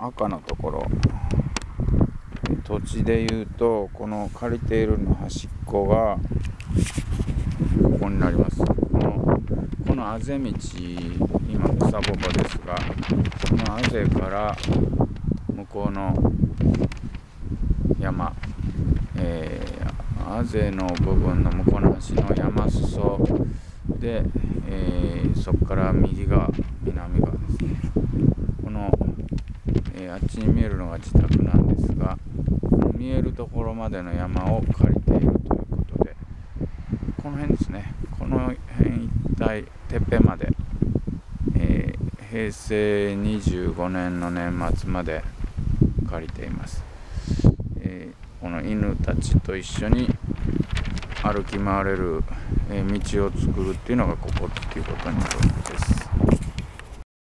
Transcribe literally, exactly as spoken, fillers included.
赤のところ、土地でいうとこの借りているの端っこがここになります。このこのあぜ道、今草ぼこですが、このあぜから向こうの山、えー、あぜの部分の向こうの端の山裾で、えー、そこから右側、南側ですね。この、えー、あっちに見えるのが自宅なんですが、見えるところまでの山を借りているということで、この辺ですね、この辺一帯てっぺんまで、えー、へいせいにじゅうごねんの年末まで借りています。えー、この犬たちと一緒に歩き回れる、えー、道を作るっていうのがここっていうことになるわ